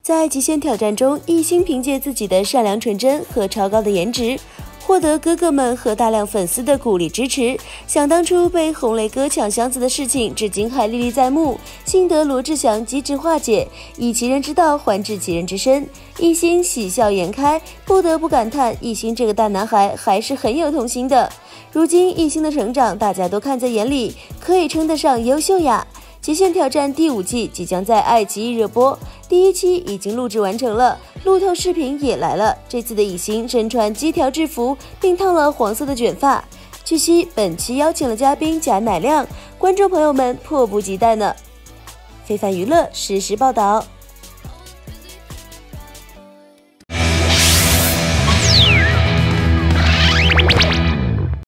在极限挑战中，艺兴凭借自己的善良纯真和超高的颜值，获得哥哥们和大量粉丝的鼓励支持。想当初被红雷哥抢箱子的事情，至今还历历在目，幸得罗志祥机智化解，以其人之道还治其人之身。艺兴喜笑颜开，不得不感叹艺兴这个大男孩还是很有童心的。如今艺兴的成长，大家都看在眼里，可以称得上优秀呀。极限挑战第5季即将在爱奇艺热播，第1期已经录制完成了，路透视频也来了。这次的艺兴身穿机条制服，并烫了黄色的卷发。据悉，本期邀请了嘉宾贾乃亮，观众朋友们迫不及待呢。非凡娱乐实时报道。